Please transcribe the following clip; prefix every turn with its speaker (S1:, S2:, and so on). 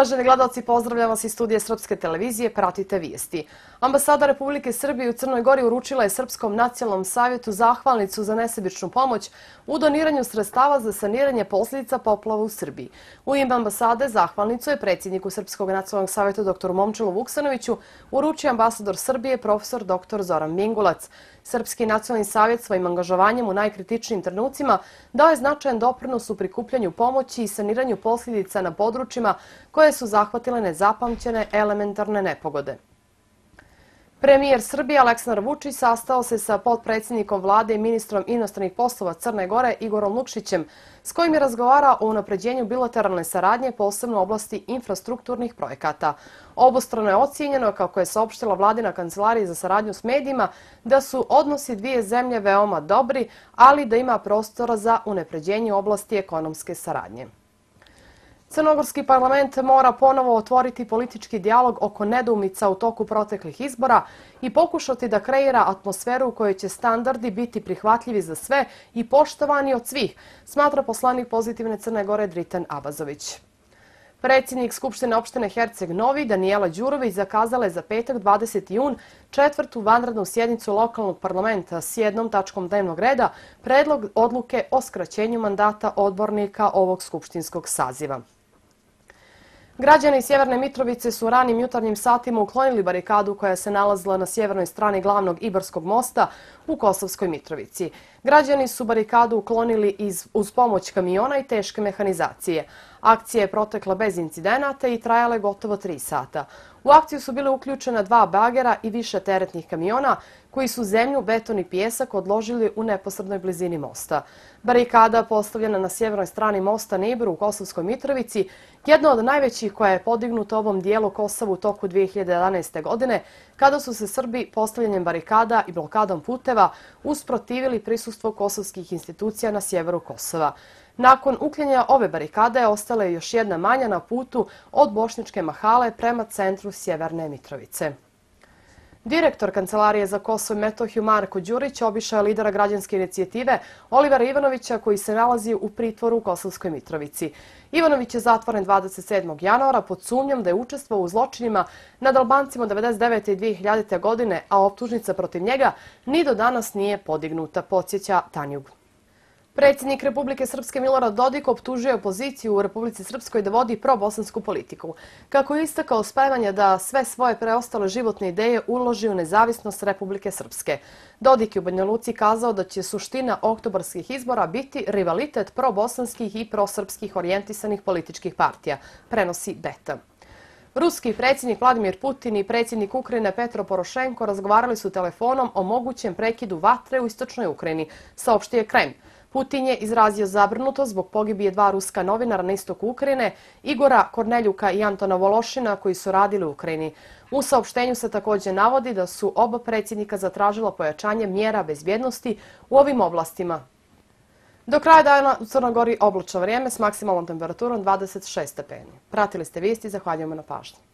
S1: Uvaženi gledalci, pozdravljam vas iz studija Srpske televizije, pratite vijesti. Ambasada Republike Srbije u Crnoj Gori uručila je Srpskom nacionalnom savjetu zahvalnicu za nesebičnu pomoć u doniranju sredstava za saniranje posljedica poplava u Srbiji. U ime ambasade zahvalnicu je predsjedniku Srpskog nacionalnog savjeta dr. Momčilu Vuksanoviću uručio ambasador Srbije profesor dr. Zoran Mingulac. Srpski nacionalni savjet svojim angažovanjem u najkritičnijim trenucima dao je značajan doprinos u prikupljanju pomoći i saniranju posljedica na područjima koje su zahvatile nezapamćene elementarne nepogode. Premijer Srbije Aleksandar Vučić sastao se sa potpredsjednikom vlade i ministrom inostranih poslova Crne Gore Igorom Lukšićem, s kojim je razgovarao o unapređenju bilateralne saradnje, posebno u oblasti infrastrukturnih projekata. Obostrano je ocijenjeno, kako je saopštila vladina kancelarija za saradnju s medijima, da su odnosi dvije zemlje veoma dobri, ali da ima prostora za unapređenje u oblasti ekonomske saradnje. Crnogorski parlament mora ponovo otvoriti politički dijalog oko nedoumica u toku proteklih izbora i pokušati da kreira atmosferu u kojoj će standardi biti prihvatljivi za sve i poštovani od svih, smatra poslanik Pozitivne Crne Gore Driten Abazović. Predsjednik Skupštine opštine Herceg Novi Danijela Đurović zakazala je za petak 20. jun četvrtu vanrednu sjednicu lokalnog parlamenta s jednom tačkom dnevnog reda, predlog odluke o skraćenju mandata odbornika ovog skupštinskog saziva. Građani Sjeverne Mitrovice su u ranim jutarnjim satima uklonili barikadu koja se nalazila na sjevernoj strani glavnog Ibarskog mosta u Kosovskoj Mitrovici. Građani su barikadu uklonili uz pomoć kamiona i teške mehanizacije. Akcija je protekla bez incidenata i trajala je gotovo 3 sata. U akciju su bile uključena 2 bagera i više teretnih kamiona koji su zemlju, beton i pijesak odložili u neposrednoj blizini mosta. Barikada postavljena na sjevernoj strani mosta na Ibaru u Kosovskoj Mitrovici, jedna od najvećih koja je podignuta u ovom dijelu Kosova u toku 2011. godine, kada su se Srbi postavljanjem barikada i blokadom puteva usprotivili prisustvo kosovskih institucija na sjeveru Kosova. Nakon uklanjanja ove barikade ostala je još jedna manja na putu od Bošnjačke Mahale prema centru Sjeverne Mitrovice. Direktor Kancelarije za Kosovo i Metohiju Marko Đurić obišao je lidera građanske inicijative Olivera Ivanovića, koji se nalazi u pritvoru u Kosovskoj Mitrovici. Ivanović je zatvoren 27. januara pod sumnjom da je učestvovao u zločinima nad Albancima 1999. i 2000. godine, a optužnica protiv njega ni do danas nije podignuta, podsjeća Tanjug. Predsjednik Republike Srpske Milorad Dodik optužio opoziciju u Republici Srpskoj da vodi probosansku politiku. Kako je istakao uspevanje da sve svoje preostale životne ideje uloži u nezavisnost Republike Srpske. Dodik je u Banja Luci kazao da će suština oktobarskih izbora biti rivalitet probosanskih i prosrpskih orijentisanih političkih partija, prenosi Beta. Ruski predsjednik Vladimir Putin i predsjednik Ukrajine Petro Porošenko razgovarali su telefonom o mogućem prekidu vatre u istočnoj Ukrajini, saopštio Kremlj. Putin je izrazio zabrinutost zbog pogibije 2 ruska novinara na istoku Ukrajine, Igora Korneljuka i Antona Vološina, koji su radili u Ukrajini. U saopštenju se također navodi da su oba predsjednika zatražila pojačanje mjera bezbjednosti u ovim oblastima. Do kraja dana u Crnoj Gori oblačno vrijeme s maksimalnom temperaturom 26 stepeni. Pratili ste vijesti, zahvaljujemo na pažnji.